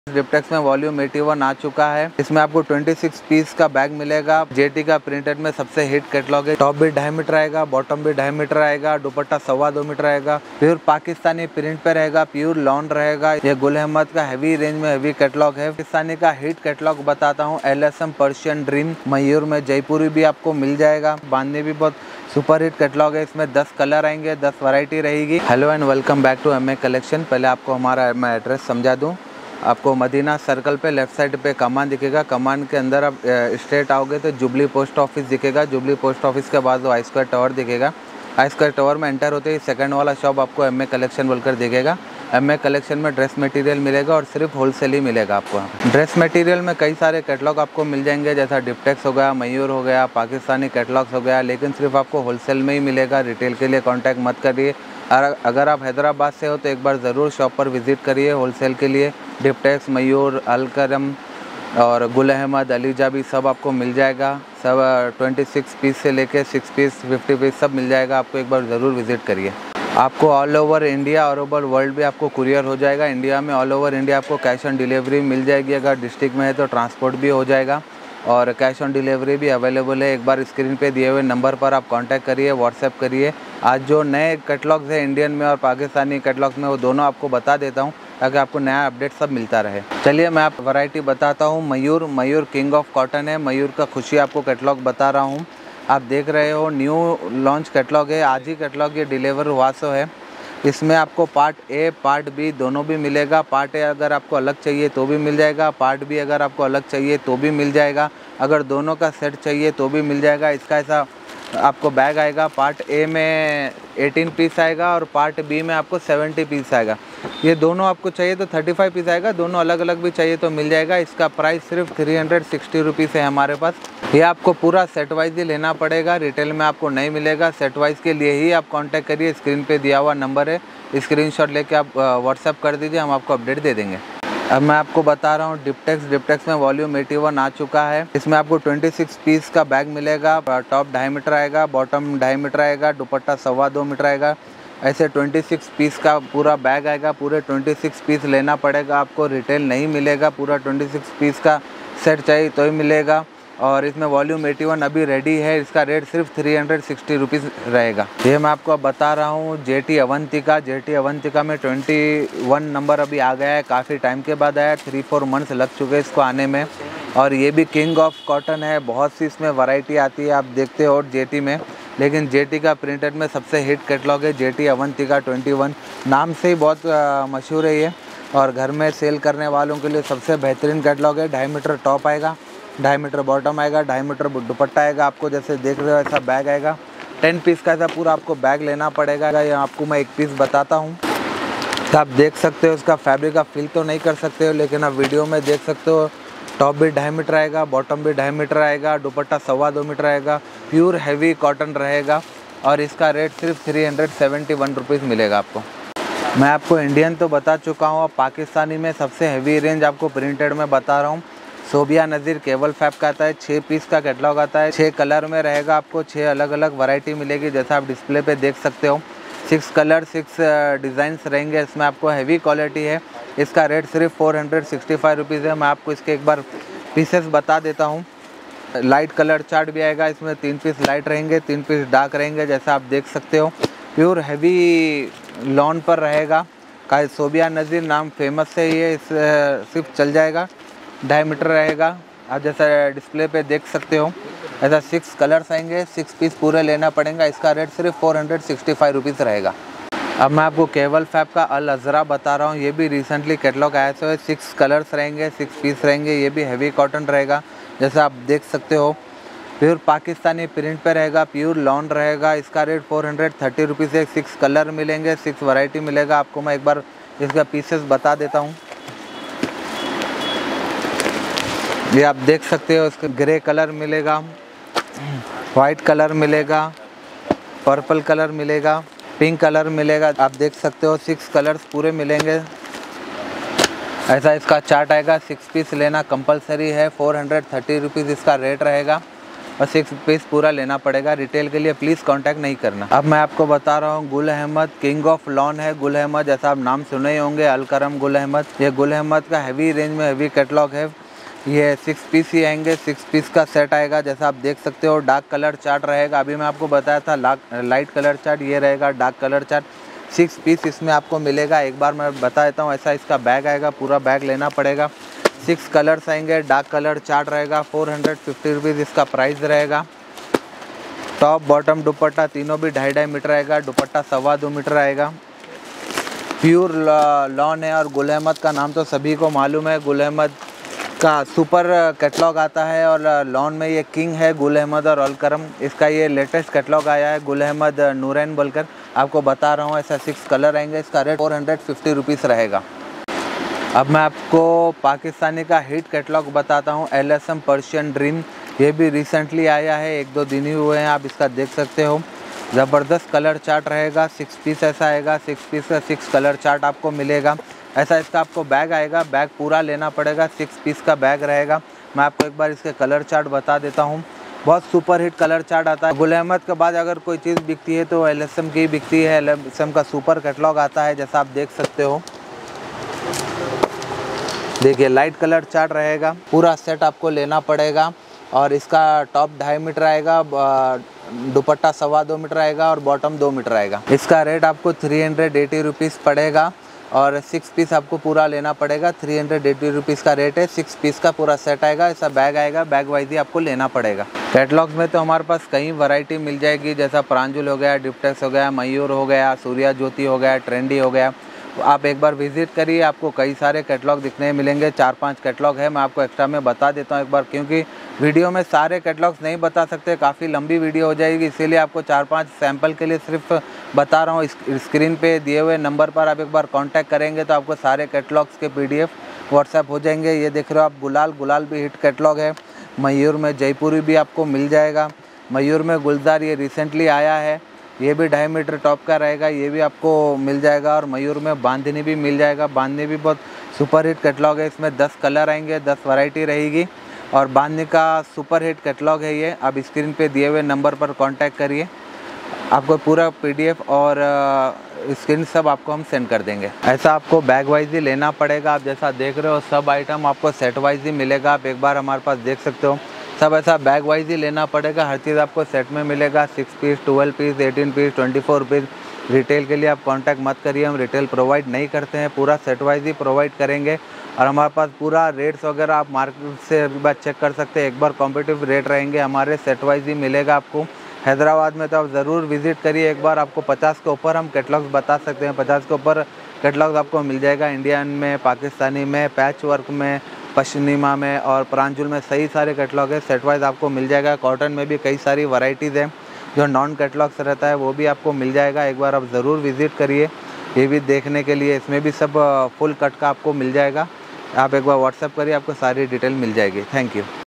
Diptex में volume 81 आ चुका है। इसमें आपको 26 पीस का बैग मिलेगा। जेटी का प्रिंटेड में सबसे हिट कैटलॉग है। टॉप भी 2.5 मीटर आएगा, बॉटम भी 2.5 मीटर आएगा, दुपट्टा 2.25 मीटर आएगा। प्योर पाकिस्तानी प्रिंट पे रहेगा, प्योर लॉन रहेगा। ये गुल अहमद का हैवी रेंज में हैवी कैटलॉग है। पाकिस्तानी का हिट कैटलॉग बताता हूँ। LSM पर्शियन ड्रीम, मयूर में जयपुरी भी आपको मिल जाएगा। बांधनी भी बहुत सुपर हिट कैटलॉग है। इसमें 10 कलर आएंगे, 10 वैरायटी रहेगी। Hello and welcome back to MA collection. पहले आपको हमारा मैं एड्रेस समझा दूं। आपको मदीना सर्कल पे लेफ्ट साइड पे कमान दिखेगा। कमान के अंदर आप स्ट्रेट आओगे तो जुबली पोस्ट ऑफिस दिखेगा। जुबली पोस्ट ऑफिस के बाद आई स्क्वायर टावर दिखेगा। आई स्क्वायर टावर में एंटर होते ही सेकंड वाला शॉप आपको MA कलेक्शन बोलकर दिखेगा। MA कलेक्शन में ड्रेस मटेरियल मिलेगा और सिर्फ होलसेल ही मिलेगा आपको। ड्रेस मटेरियल में कई सारे कैटलॉग आपको मिल जाएंगे, जैसा डिप्टेक्स हो गया, मयूर हो गया, पाकिस्तानी कैटलॉग्स हो गया, लेकिन सिर्फ आपको होलसेल में ही मिलेगा। रिटेल के लिए कॉन्टैक्ट मत करिए। अगर आप हैदराबाद से हो तो एक बार ज़रूर शॉप पर विज़िट करिए होलसेल के लिए। डिप्टेक्स, मयूर, अलकरम और गुल अहमद, अलीजा भी सब आपको मिल जाएगा। सब 26 पीस से लेके 6 पीस 50 पीस सब मिल जाएगा आपको। एक बार ज़रूर विज़िट करिए। आपको all over India, all over world भी आपको कुरियर हो जाएगा। इंडिया में ऑल ओवर इंडिया आपको कैश ऑन डिलीवरी मिल जाएगी। अगर डिस्ट्रिक्ट में है तो ट्रांसपोर्ट भी हो जाएगा और कैश ऑन डिलीवरी भी अवेलेबल है। एक बार स्क्रीन पे दिए हुए नंबर पर आप कांटेक्ट करिए, व्हाट्सएप करिए। आज जो नए कैटलॉग्स है इंडियन में और पाकिस्तानी कैटलॉग्स में, वो दोनों आपको बता देता हूँ ताकि आपको नया अपडेट सब मिलता रहे। चलिए मैं आप वैरायटी बताता हूँ। मयूर किंग ऑफ कॉटन है। मयूर का खुशी आपको कैटलॉग बता रहा हूँ। आप देख रहे हो न्यू लॉन्च कैटलॉग है। आज ही कैटलॉग ये डिलीवर हुआ सो है। इसमें आपको पार्ट ए पार्ट बी दोनों भी मिलेगा। पार्ट ए अगर आपको अलग चाहिए तो भी मिल जाएगा, पार्ट बी अगर आपको अलग चाहिए तो भी मिल जाएगा, अगर दोनों का सेट चाहिए तो भी मिल जाएगा। इसका ऐसा आपको बैग आएगा। पार्ट ए में 18 पीस आएगा और पार्ट बी में आपको 70 पीस आएगा। ये दोनों आपको चाहिए तो 35 पीस आएगा। दोनों अलग अलग भी चाहिए तो मिल जाएगा। इसका प्राइस सिर्फ 360 रुपीज़ है हमारे पास। ये आपको पूरा सेट वाइज ही लेना पड़ेगा, रिटेल में आपको नहीं मिलेगा। सेट वाइज के लिए ही आप कांटेक्ट करिए। स्क्रीन पे दिया हुआ नंबर है, स्क्रीनशॉट लेके आप व्हाट्सएप कर दीजिए, हम आपको अपडेट दे देंगे। अब मैं आपको बता रहा हूँ डिप्टेक्स में वॉल्यूम 81 आ चुका है। इसमें आपको 26 पीस का बैग मिलेगा। टॉप 2.5 मीटर आएगा, बॉटम 2.5 मीटर आएगा, दुपट्टा 2.25 मीटर आएगा। ऐसे 26 पीस का पूरा बैग आएगा। पूरे 26 पीस लेना पड़ेगा आपको, रिटेल नहीं मिलेगा। पूरा 26 पीस का सेट चाहिए तो ही मिलेगा। और इसमें वॉल्यूम 81 अभी रेडी है। इसका रेट सिर्फ 360 रुपीज़ रहेगा। ये मैं आपको बता रहा हूँ जेटी अवंतिका में 21 नंबर अभी आ गया है। काफ़ी टाइम के बाद आया, 3-4 मंथ्स लग चुके हैं इसको आने में। और ये भी किंग ऑफ कॉटन है। बहुत सी इसमें वैरायटी आती है, आप देखते हो जेटी में, लेकिन जेटी का प्रिंटेड में सबसे हिट कैटलॉग है जेटी अवंतिका 21। नाम से ही बहुत मशहूर है ये, और घर में सेल करने वालों के लिए सबसे बेहतरीन कैटलॉग है। 2.5 मीटर टॉप आएगा, 2.5 मीटर बॉटम आएगा, 2.5 मीटर दुपट्टा आएगा। आपको जैसे देख रहे हो ऐसा बैग आएगा। 10 पीस का ऐसा पूरा आपको बैग लेना पड़ेगा। ये आपको मैं एक पीस बताता हूँ तो आप देख सकते हो। इसका फैब्रिक का फील तो नहीं कर सकते हो, लेकिन आप वीडियो में देख सकते हो। टॉप भी 2.5 मीटर आएगा, बॉटम भी 2.5 मीटर आएगा, दुपट्टा 2.25 मीटर आएगा। प्योर हैवी कॉटन रहेगा और इसका रेट सिर्फ 371 रुपीज़ मिलेगा आपको। मैं आपको इंडियन तो बता चुका हूँ, अब पाकिस्तानी में सबसे हैवी रेंज आपको प्रिंटेड में बता रहा हूँ। सोबिया नज़ीर केवल फैब का आता है। 6 पीस का कैटलॉग आता है। 6 कलर में रहेगा। आपको 6 अलग अलग वैरायटी मिलेगी, जैसा आप डिस्प्ले पे देख सकते हो। 6 कलर 6 डिज़ाइंस रहेंगे। इसमें आपको हैवी क्वालिटी है। इसका रेट सिर्फ 465 रुपीज़ है। मैं आपको इसके एक बार पीसेस बता देता हूँ। लाइट कलर चार्ट भी आएगा। इसमें 3 पीस लाइट रहेंगे, 3 पीस डार्क रहेंगे, जैसा आप देख सकते हो। प्योर हैवी लॉन पर रहेगा। का सोबिया नज़ीर नाम फेमस है ये। इस सिर्फ चल जाएगा। 2.5 मीटर रहेगा। आप जैसा डिस्प्ले पे देख सकते हो ऐसा 6 कलर्स आएंगे। 6 पीस पूरे लेना पड़ेगा। इसका रेट सिर्फ 465 रुपीज़ रहेगा। अब मैं आपको केवल फैब का अल अज़रा बता रहा हूँ। ये भी रिसेंटली कैटलॉग आया है। 6 कलर्स रहेंगे, 6 पीस रहेंगे। ये भी हैवी कॉटन रहेगा, जैसा आप देख सकते हो। प्योर पाकिस्तानी प्रिंट पे रहेगा, प्योर लॉन रहेगा। इसका रेट 430 रुपीज़ है। 6 कलर मिलेंगे, 6 वैरायटी मिलेगा आपको। मैं एक बार इसका पीसेस बता देता हूँ। ये आप देख सकते हो। इसका ग्रे कलर मिलेगा, वाइट कलर मिलेगा, पर्पल कलर मिलेगा, पिंक कलर मिलेगा। आप देख सकते हो 6 कलर्स पूरे मिलेंगे। ऐसा इसका चार्ट आएगा। 6 पीस लेना कंपलसरी है। 430 रुपीज़ इसका रेट रहेगा। और 6 पीस पूरा लेना पड़ेगा। रिटेल के लिए प्लीज़ कांटेक्ट नहीं करना। अब मैं आपको बता रहा हूँ, Gul Ahmed king of lawn है। गुल अहमद जैसा आप नाम सुने ही होंगे, अलकरम गुल अहमद। ये गुल अहमद का हैवी रेंज में हैवी कैटलॉग है। ये 6 पीस ही आएंगे, 6 पीस का सेट आएगा। जैसा आप देख सकते हो डार्क कलर चार्ट रहेगा। अभी मैं आपको बताया था लाइट कलर चार्ट, ये रहेगा डार्क कलर चार्ट। 6 पीस इसमें आपको मिलेगा। एक बार मैं बता देता हूँ, ऐसा इसका बैग आएगा, पूरा बैग लेना पड़ेगा। 6 कलर्स आएंगे, डार्क कलर चार्ट रहेगा। 450 रुपीज़ इसका प्राइस रहेगा। टॉप बॉटम दुपट्टा तीनों भी 2.5 मीटर आएगा। दुपट्टा 2.25 मीटर आएगा। प्योर लॉन है और गुल अहमद का नाम तो सभी को मालूम है। गुल अहमद का सुपर कैटलॉग आता है और लॉन में ये किंग है गुल अहमद और अलकरम। इसका ये लेटेस्ट कैटलॉग आया है, गुल अहमद नूरैन बोलकर आपको बता रहा हूँ। ऐसा 6 कलर आएंगे। इसका रेट 450 रुपीज़ रहेगा। अब मैं आपको पाकिस्तानी का हिट कैटलॉग बताता हूँ, LSM पर्शियन ड्रीम। ये भी रिसेंटली आया है, 1-2 दिन ही हुए हैं। आप इसका देख सकते हो, ज़बरदस्त कलर चार्ट रहेगा। 6 पीस ऐसा आएगा, 6 पीस का 6 कलर चार्ट आपको मिलेगा। ऐसा इसका आपको बैग आएगा, बैग पूरा लेना पड़ेगा। 6 पीस का बैग रहेगा। मैं आपको एक बार इसके कलर चार्ट बता देता हूँ। बहुत सुपर हिट कलर चार्ट आता है। गुल अहमद के बाद अगर कोई चीज़ बिकती है तो LSM की बिकती है। LSM का सुपर कैटलॉग आता है, जैसा आप देख सकते हो। देखिए लाइट कलर चार्ट रहेगा, पूरा सेट आपको लेना पड़ेगा। और इसका टॉप 2.5 मीटर आएगा, दुपट्टा 2.25 मीटर आएगा और बॉटम 2 मीटर आएगा। इसका रेट आपको 380 रुपीज़ पड़ेगा और 6 पीस आपको पूरा लेना पड़ेगा। 380 रुपीज़ का रेट है। 6 पीस का पूरा सेट आएगा। ऐसा बैग आएगा, बैग वाइज ही आपको लेना पड़ेगा। कैटलॉग्स में तो हमारे पास कई वैरायटी मिल जाएगी, जैसा प्रांजुल हो गया, डिप्टेक्स हो गया, मयूर हो गया, सूर्या ज्योति हो गया, ट्रेंडी हो गया। आप एक बार विजिट करिए, आपको कई सारे कैटलॉग दिखने मिलेंगे। 4-5 कैटलॉग है, मैं आपको एक्स्ट्रा में बता देता हूँ एक बार, क्योंकि वीडियो में सारे कैटलॉग्स नहीं बता सकते, काफ़ी लंबी वीडियो हो जाएगी। इसीलिए आपको 4-5 सैंपल के लिए सिर्फ बता रहा हूँ। स्क्रीन पे दिए हुए नंबर पर आप एक बार कांटेक्ट करेंगे तो आपको सारे कैटलॉग्स के PDF व्हाट्सएप हो जाएंगे। ये देख रहे हो आप, गुलाल भी हिट कैटलॉग है। मयूर में जयपुरी भी आपको मिल जाएगा। मयूर में गुलजार ये रिसेंटली आया है, ये भी 2.5 मीटर टॉप का रहेगा, ये भी आपको मिल जाएगा। और मयूर में बांधनी भी मिल जाएगा। बांधनी भी बहुत सुपर हिट कैटलॉग है। इसमें 10 कलर आएंगे, 10 वैरायटी रहेगी और बांधनी का सुपर हिट कैटलॉग है ये। आप स्क्रीन पे दिए हुए नंबर पर कांटेक्ट करिए, आपको पूरा PDF और स्क्रीन सब आपको हम सेंड कर देंगे। ऐसा आपको बैग वाइज ही लेना पड़ेगा। आप जैसा देख रहे हो सब आइटम आपको सेट वाइज ही मिलेगा। आप एक बार हमारे पास देख सकते हो, सब ऐसा बैग वाइज ही लेना पड़ेगा। हर चीज़ आपको सेट में मिलेगा। 6 piece, 12 piece, 18 piece, 24 piece. Retail के लिए आप कांटेक्ट मत करिए, हम रिटेल प्रोवाइड नहीं करते हैं, पूरा सेट वाइज ही प्रोवाइड करेंगे। और हमारे पास पूरा रेट्स वगैरह आप मार्केट से एक बार चेक कर सकते हैं। एक बार कॉम्पिटिटिव रेट रहेंगे हमारे, सेट वाइज ही मिलेगा आपको। हैदराबाद में तो आप ज़रूर विजिट करिए एक बार। आपको 50 के ऊपर हम कैटलॉग्स बता सकते हैं, 50 के ऊपर कैटलॉग्स आपको मिल जाएगा। इंडियन में, पाकिस्तानी में, पैच वर्क में, पश्मीना में और प्रांजुल में सही सारे कैटलॉग है। सेट वाइज आपको मिल जाएगा। कॉटन में भी कई सारी वैरायटीज़ हैं, जो नॉन कैटलॉग्स रहता है वो भी आपको मिल जाएगा। एक बार आप ज़रूर विज़िट करिए ये भी देखने के लिए। इसमें भी सब फुल कट का आपको मिल जाएगा। आप एक बार व्हाट्सएप करिए, आपको सारी डिटेल मिल जाएगी। Thank you.